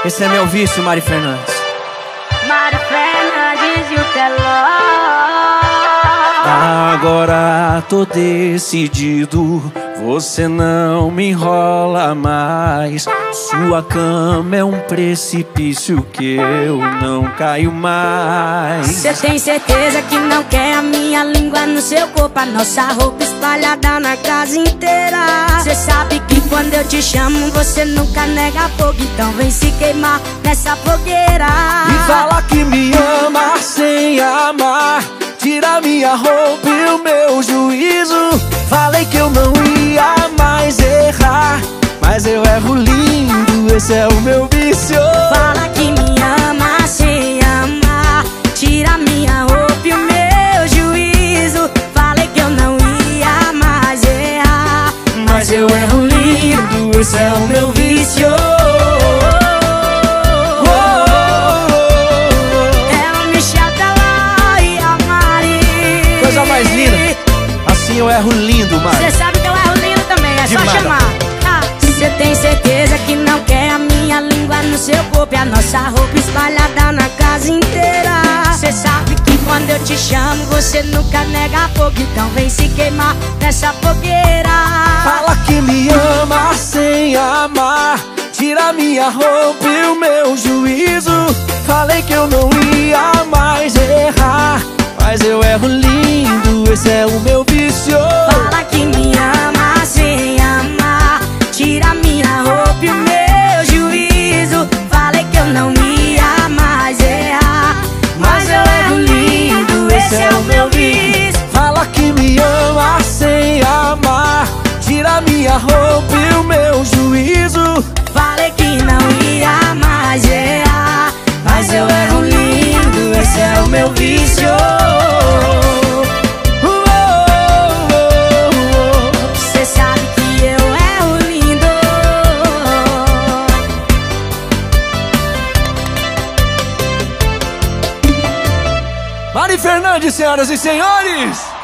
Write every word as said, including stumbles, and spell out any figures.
Esse é meu vício, Mari Fernandes. Mari Fernandes e o Teló. Agora tô decidido, você não me enrola mais. Sua cama é um precipício que eu não caio mais. Cê tem certeza que não quer a minha língua no seu corpo, a nossa roupa espalhada na casa inteira. Cê sabe que quando eu te chamo você nunca nega fogo, então vem se queimar nessa fogueira. E fala que me ama sem amar, tira minha roupa e o meu juízo. Falei que eu não ia mais errar, mas eu erro lindo, esse é o meu vício. Fala que me ama sem amar, tira minha roupa e o meu juízo. Falei que eu não ia mais errar, mas eu erro lindo, esse é o meu vício. Coisa mais linda, assim eu erro lindo, Mari. Cê sabe que eu erro lindo também, é Demais. só chamar. Ah, cê tem certeza que não quer a minha língua no seu corpo e a nossa roupa espalhada na casa inteira. Cê sabe que quando eu te chamo você nunca nega fogo, então vem se queimar nessa fogueira. Fala que me ama sem amar, tira minha roupa e o meu juízo. Falei que eu não ia mais errar, mas eu erro lindo, esse é o meu vício. Fala que me ama sem amar, tira minha roupa e o meu juízo. Falei que eu não ia mais errar, mas eu erro lindo, esse é o meu vício. Fala que me ama sem amar, tira minha roupa e o meu juízo. Falei que não ia mais errar, mas eu erro lindo, esse é o meu vício. Cê sabe que eu erro lindo. Mari Fernandes, senhoras e senhores!